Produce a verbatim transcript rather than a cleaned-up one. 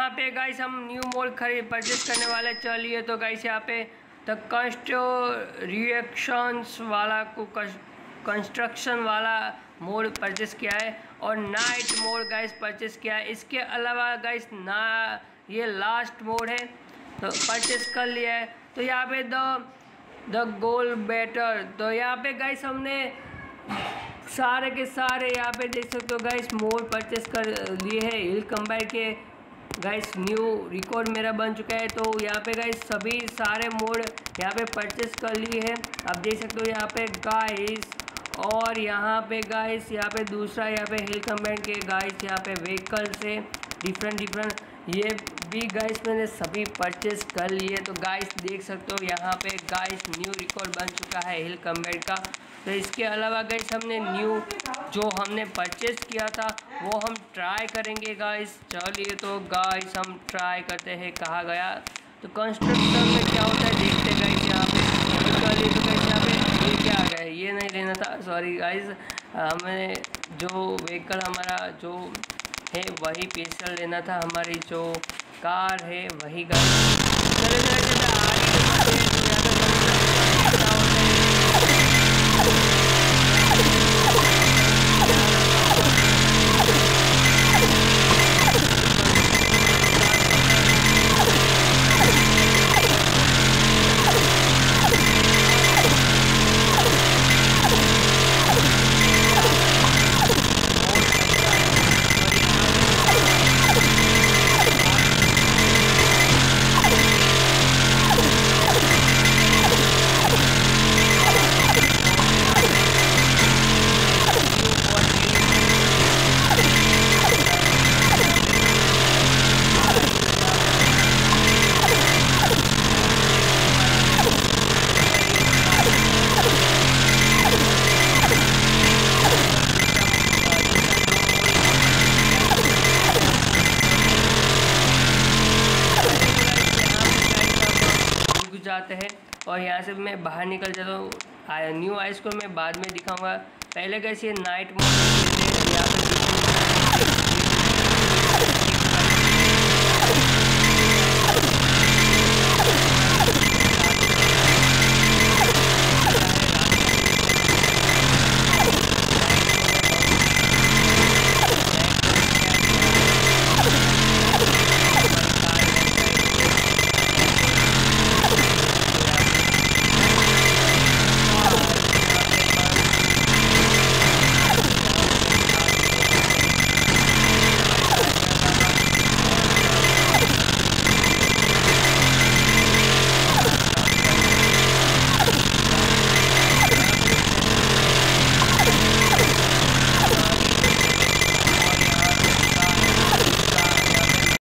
यहाँ पे गाइस हम न्यू मोड खरीद परचेस करने वाले। चलिए तो गाइस यहाँ पे द कंस्ट रिएक्शंस वाला को कंस्ट्रक्शन वाला मोड परचेस किया है और नाइट मोड गाइस परचेस किया है। इसके अलावा गाइस ना ये लास्ट मोड है तो परचेस कर लिया है। तो यहाँ पे द द गोल बेटर, तो यहाँ पे गाइस हमने सारे के सारे यहाँ पे देख सकते हो गाइस मोड परचेस कर लिए हैं। हिल कंबाइन के गाइस न्यू रिकॉर्ड मेरा बन चुका है। तो यहाँ पे गाइस सभी सारे मोड यहाँ पे परचेस कर लिए हैं। आप देख सकते हो यहाँ पे गाइस, और यहाँ पे गाइस यहाँ पे दूसरा यहाँ पे हिल कंबाइन के गाइस यहाँ पे व्हीकल से डिफरेंट डिफरेंट ये भी गाइस मैंने सभी परचेस कर लिए। तो गाइस देख सकते हो यहाँ पे गाइस न्यू रिकॉर्ड बन चुका है हिल कंबाइन का। तो इसके अलावा गाइस हमने न्यू जो हमने परचेस किया था वो हम ट्राई करेंगे गाइस। चलिए तो गाइस हम ट्राई करते हैं कहाँ गया। तो कंस्ट्रक्शन में क्या होता है देखते हैं गाइस यहाँ पे। चलिए तो गाइस यहाँ पे ये क्या आ गया है, ये नहीं लेना था, सॉरी गाइस। हमें जो व्हीकल हमारा जो है वही स्पेशल लेना था, हमारी जो कार है वही गाइस। चले चले चले आगे जाते हैं और यहाँ से मैं बाहर निकल जाता हूँ। न्यू आई स्कोर में बाद में दिखाऊंगा। पहले कैसे नाइट मोड यहाँ पे